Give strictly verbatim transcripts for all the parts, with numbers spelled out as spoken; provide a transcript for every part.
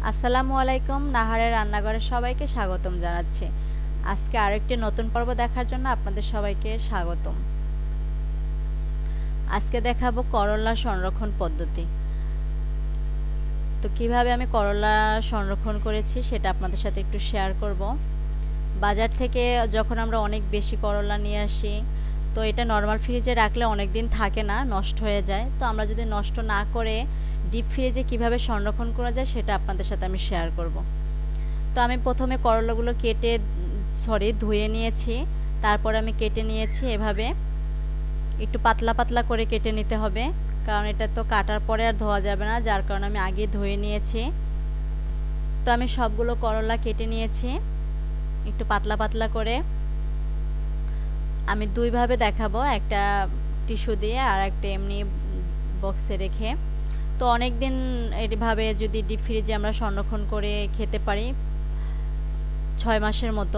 আসসালামু আলাইকুম। নাহারের রান্নাঘরে সবাইকে স্বাগতম জানাচ্ছি। আজকে আরেকটি নতুন পর্ব দেখার জন্য আপনাদের সবাইকে স্বাগতম। আজকে দেখাবো করলা সংরক্ষণ পদ্ধতি। তো কিভাবে আমি করলা সংরক্ষণ করেছি সেটা আপনাদের সাথে একটু শেয়ার করব। বাজার থেকে যখন আমরা অনেক বেশি করলা নিয়ে আসি, তো এটা নর্মাল ফ্রিজে রাখলে অনেক দিন থাকে না, নষ্ট হয়ে যায়। তো আমরা যদি নষ্ট না করে ডিপ ফ্রিজে কিভাবে সংরক্ষণ করা যায় সেটা আপনাদের সাথে আমি শেয়ার করব। তো আমি প্রথমে করলাগুলো কেটে সরি ধুয়ে নিয়েছি, তারপর আমি কেটে নিয়েছি। এভাবে একটু পাতলা পাতলা করে কেটে নিতে হবে, কারণ এটা তো কাটার পরে আর ধোয়া যাবে না, যার কারণে আমি আগে ধুয়ে নিয়েছি। তো আমি সবগুলো করলা কেটে নিয়েছি একটু পাতলা পাতলা করে। আমি দুইভাবে দেখাবো, একটা টিস্যু দিয়ে আর একটা এমনি বক্সে রেখে। তো অনেক দিন এইভাবে যদি ডিপ ফ্রিজে আমরা সংরক্ষণ করে খেতে পারি, ছয় মাসের মতো।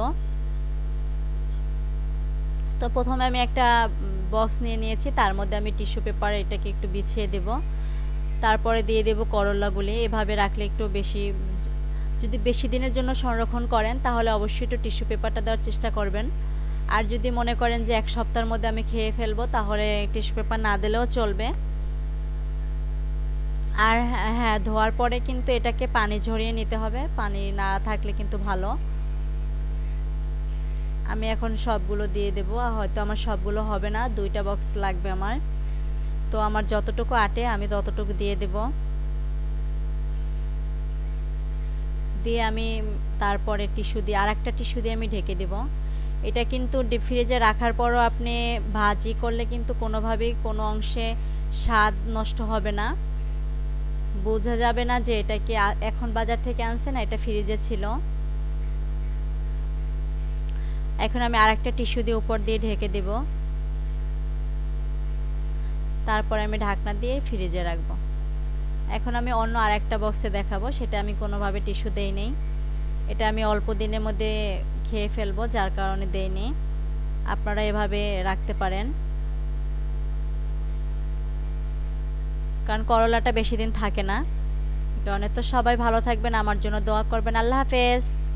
তো প্রথমে আমি একটা বক্স নিয়ে নিয়েছি, তার মধ্যে আমি টিস্যু পেপার এটাকে একটু বিছিয়ে দেব। তারপরে দিয়ে দেব করলাগুলি। এভাবে রাখলে একটু বেশি, যদি বেশি দিনের জন্য সংরক্ষণ করেন তাহলে অবশ্যই একটু টিস্যু পেপারটা দেওয়ার চেষ্টা করবেন। আর যদি মনে করেন যে এক সপ্তাহের মধ্যে আমি খেয়ে ফেলবো, তাহলে টিস্যু পেপার না দিলেও চলবে। আর হ্যাঁ, ধোয়ার পরে কিন্তু এটাকে পানি ঝরিয়ে নিতে হবে, পানি না থাকলে কিন্তু ভালো। আমি এখন সবগুলো দিয়ে দেব। হয়তো আমার সবগুলো হবে না, দুইটা বক্স লাগবে আমার। তো আমার যতটুকু আটে আমি ততটুকু দিয়ে দেব। দিয়ে আমি তারপরে টিস্যু দিয়ে আর একটা টিস্যু দিয়ে আমি ঢেকে দেব। এটা কিন্তু ডিপ ফ্রিজে রাখার পরও আপনি ভাজি করলে কিন্তু কোনোভাবেই কোনো অংশে স্বাদ নষ্ট হবে না, বোঝা যাবে না যে এটা কি এখন বাজার থেকে আনছে না এটা ফ্রিজে ছিল। এখন আমি আরেকটা টিস্যু দিয়ে উপর দিয়ে ঢেকে দেব, তারপর আমি ঢাকনা দিয়ে ফ্রিজে রাখবো। এখন আমি অন্য আরেকটা বক্সে দেখাবো, সেটা আমি কোনোভাবে টিস্যু দেই নেই। এটা আমি অল্প দিনের মধ্যে খেয়ে ফেলবো, যার কারণে দেই নেই। আপনারা এভাবে রাখতে পারেন, কারণ করলাটা বেশি দিন থাকে না। কারণে তো সবাই ভালো থাকবেন, আমার জন্য দোয়া করবেন। আল্লাহ হাফেজ।